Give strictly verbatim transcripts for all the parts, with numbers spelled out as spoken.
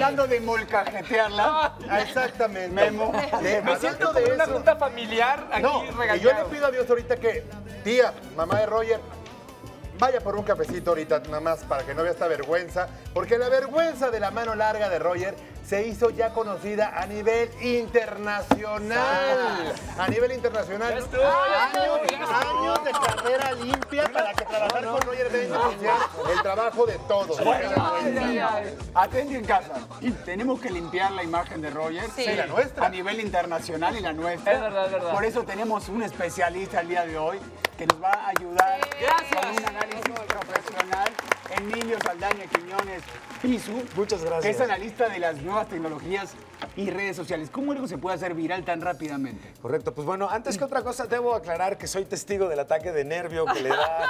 tratando de molcajetearla. Exactamente. Memo. De- Me siento hablando de de una eso. junta familiar aquí No, y regañado. yo le pido a Dios ahorita que, tía, mamá de Roger, vaya por un cafecito ahorita, nada más para que no vea esta vergüenza, porque la vergüenza de la mano larga de Roger se hizo ya conocida a nivel internacional. A nivel internacional. Ya estuvo, años, ya estuvo. años de carrera limpia para que trabajar con Roger debe iniciar el trabajo de todos. Atenti en casa. Tenemos que limpiar la imagen de Roger. Sí. Sí, la nuestra. A nivel internacional y la nuestra. Es verdad, es verdad. Por eso tenemos un especialista el día de hoy que nos va a ayudar Gracias. con un análisis profesional. Emilio Saldaña Quiñones Pisu. Muchas gracias. Que es analista de las nuevas tecnologías y redes sociales. ¿Cómo algo se puede hacer viral tan rápidamente? Correcto, pues bueno, antes que otra cosa debo aclarar que soy testigo del ataque de nervio que le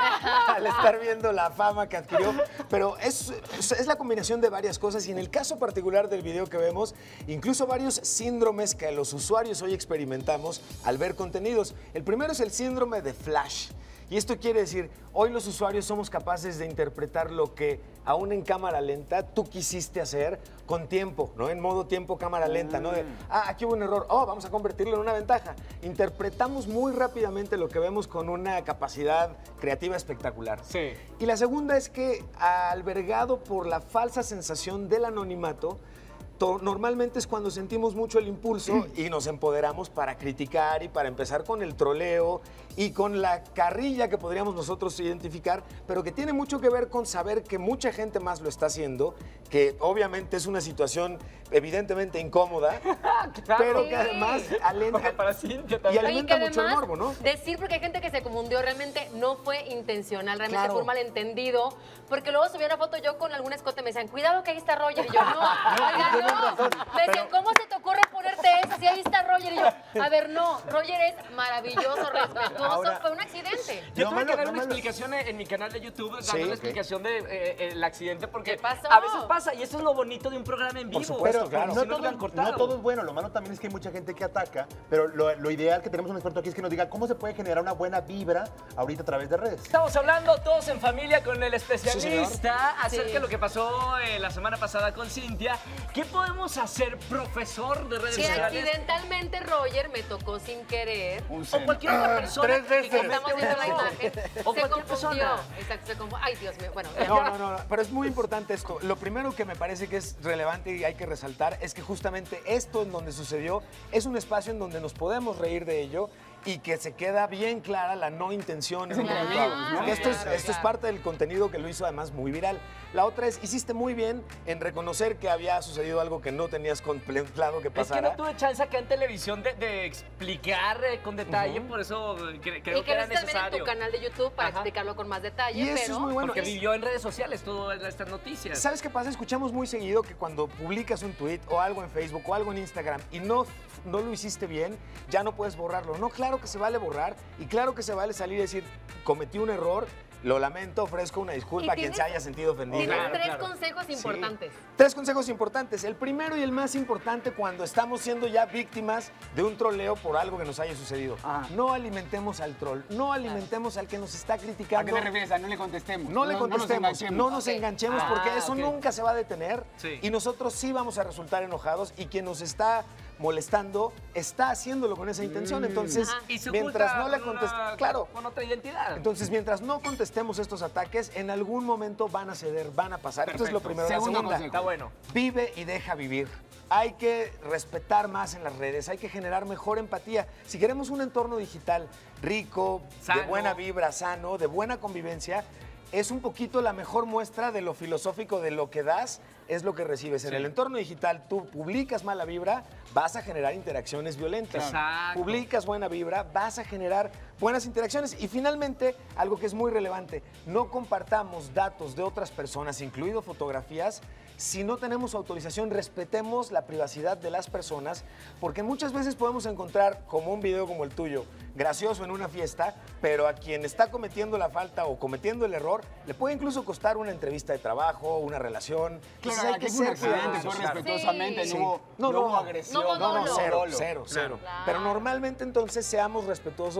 da al estar viendo la fama que adquirió, pero es, es la combinación de varias cosas y en el caso particular del video que vemos, incluso varios síndromes que los usuarios hoy experimentamos al ver contenidos. El primero es el síndrome de flash. Y esto quiere decir, hoy los usuarios somos capaces de interpretar lo que aún en cámara lenta tú quisiste hacer con tiempo, ¿no? En modo tiempo cámara lenta, ¿no? De, ah, aquí hubo un error, oh, vamos a convertirlo en una ventaja. Interpretamos muy rápidamente lo que vemos con una capacidad creativa espectacular. Sí. Y la segunda es que, albergado por la falsa sensación del anonimato, to- normalmente es cuando sentimos mucho el impulso y nos empoderamos para criticar y para empezar con el troleo y con la carrilla que podríamos nosotros identificar, pero que tiene mucho que ver con saber que mucha gente más lo está haciendo, que obviamente es una situación evidentemente incómoda, pero que además alenta Para Cintia y también. Oye, alimenta que mucho el además, morbo, ¿no? decir, porque hay gente que se confundió, realmente no fue intencional, realmente Claro. fue un malentendido, porque luego subí una foto yo con algún escote, me decían, cuidado que ahí está Roger, y yo, no, oiga, no, me decían, ¿cómo se te ocurre ponerte eso si ahí está Roger? Y yo, a ver, no, Roger es maravilloso, respetuoso, Ahora- fue un accidente. Yo No tuve malo- que dar no una malo- explicación en en mi canal de YouTube, dando Sí, una ok. explicación del de, eh, el accidente, porque ¿Qué pasó? a veces pasa, y eso es lo bonito de un programa en vivo. Por supuesto, Pero claro. no, Si no, todo, lo hubieran cortado. no todo es bueno, lo malo también es que hay mucha gente que ataca, pero lo, lo ideal que tenemos un experto aquí es que nos diga cómo se puede generar una buena vibra ahorita a través de redes. Estamos hablando todos en familia con el especialista Sí, acerca Sí. de lo que pasó eh, la semana pasada con Cintia. ¿Qué podemos hacer, profesor de redes Que sociales? accidentalmente Roger me tocó sin querer. Un O seno. cualquier otra persona. tres que veces. cometa Estamos un viendo la error. imagen. O Se cualquier confundió. persona. Exacto, se confundió. Ay, Dios mío. Bueno, No, no, no, no, pero es muy importante esto. Lo primero que me parece que es relevante y hay que resaltar es que justamente esto en donde sucedió es un espacio en donde nos podemos reír de ello y que se queda bien clara la no intención. Es entre Claro. amigos, ¿no? Porque esto, es, Claro, esto es claro. parte del contenido que lo hizo además muy viral. La otra es, hiciste muy bien en reconocer que había sucedido algo que no tenías contemplado que Es que pasara. no tuve chance acá en televisión de, de explicar eh, con detalle, por eso eh, cre- creo y que que era ves también en necesario. tu canal de YouTube para Ajá. explicarlo con más detalle, Y eso pero es muy bueno. Porque Es- vivió en redes sociales todas estas noticias. ¿Sabes qué pasa? Escuchamos muy seguido que cuando publicas un tweet o algo en Facebook o algo en Instagram y no, no lo hiciste bien, ya no puedes borrarlo. No, claro que se vale borrar y claro que se vale salir y decir, cometí un error, lo lamento, ofrezco una disculpa Y a quien tienes- se haya sentido ofendido. tienes Claro, tres claro. consejos importantes. Tres consejos importantes. El primero y el más importante cuando estamos siendo ya víctimas de un troleo por algo que nos haya sucedido. Ah. No alimentemos al troll, no alimentemos al que nos está ¿A criticando. qué te refieres? A no le contestemos. No le contestemos, no nos enganchemos. enganchemos, Ok. porque Ah, eso ok. nunca se va a detener Sí. y nosotros sí vamos a resultar enojados y quien nos está molestando está haciéndolo con esa intención. Entonces, Ajá. Y se mientras oculta no le con una- contestemos, claro. con otra identidad. Entonces, mientras no contestemos estos ataques, en algún momento van a ceder, van a pasar. Esto es lo Perfecto. primero. La Segundo segunda, consejo. Está bueno. vive y deja vivir. Hay que respetar más en las redes, hay que generar mejor empatía. Si queremos un entorno digital rico, Sano. de buena vibra, sano, de buena convivencia, es un poquito la mejor muestra de lo filosófico de lo que das es lo que recibes. En Sí. el entorno digital tú publicas mala vibra, vas a generar interacciones violentas. Exacto. Publicas buena vibra, vas a generar buenas interacciones. Y finalmente, algo que es muy relevante, no compartamos datos de otras personas, incluido fotografías, si no tenemos autorización. Respetemos la privacidad de las personas, porque muchas veces podemos encontrar, como un video como el tuyo, gracioso en una fiesta, pero a quien está cometiendo la falta o cometiendo el error, le puede incluso costar una entrevista de trabajo, una relación. Claro, Entonces hay aquí que hubo un ser accidente, cuidadosos. fue claro. respetuosamente, Sí. no hubo, No, no no, hubo agresión. no hubo No, no, dolo. cero, dolo. cero, cero. Claro. Pero normalmente entonces seamos respetuosos de los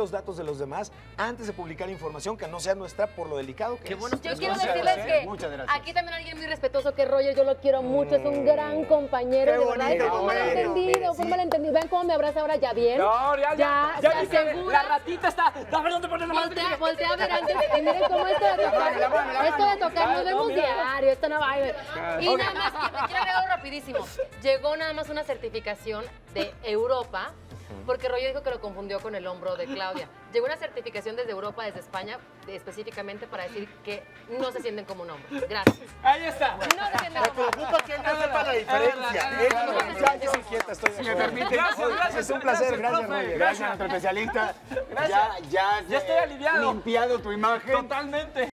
los datos de los demás antes de publicar información que no sea nuestra por lo delicado que Qué es. bueno. Yo quiero Muchas decirles gracias, que muchas gracias. aquí también alguien muy respetuoso que es Roger, yo lo quiero mucho, es un gran compañero, Qué de verdad. bonito, Es un bueno, malentendido, mira, fue un sí. malentendido. Vean cómo me abraza ahora, ¿ya bien? No, ya, ya, ya, se viste, asegura. la ratita está. A ver dónde pones la mano. Voltea, voltea a ver antes y miren cómo esto de tocar, la mano, la esto de mano. tocar, nos Ah, no, vemos mira. diario, esto no va a ir. Y nada más, que te quiero agregar algo rapidísimo. Llegó nada más una certificación de Europa, porque Roger dijo que lo confundió con el hombro de Claudia. Llegó una certificación desde Europa, desde España, específicamente para decir que no se sienten como un hombro. Gracias. Ahí está. No se sienten Me como un hombro. preocupa que él no sepa la diferencia. Él no No, lo muchachos. Inquieta, estoy de Si me acuerdo. permite, Gracias, gracias. Es un placer, gracias, profe. Roger. gracias a nuestro especialista. Gracias. Ya, ya, Ya estoy aliviado. limpiado tu imagen. Totalmente.